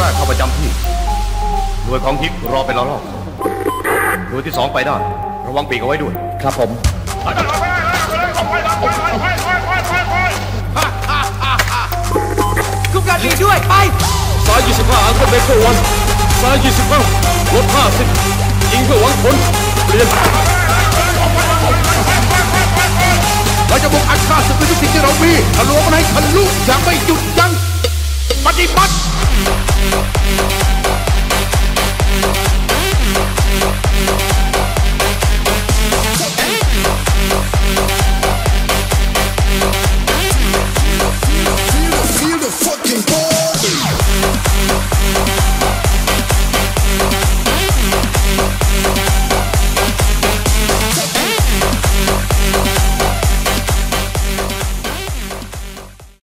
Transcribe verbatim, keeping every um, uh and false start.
แรกเข้าประจำที่หน่วยของทิพย์รอเป็นระลอกหน่วยที่สองไปได้ระวังปีกเอาไว้ด้วยครับผมทุกการดีด้วยไปซ้ายยี่สิบห้าอังกฤษเบเกอร์วันซ้ายยี่สิบห้าลดห้าสิบยิงเพื่อหวังผลเปลี่ยนเราจะบุกอัดฆ่าศึกด้วยทุกสิ่งที่เรามีทะลวงมันให้ทะลุอย่างไม่หยุดยั้งปฏิบัติ Feel the fucking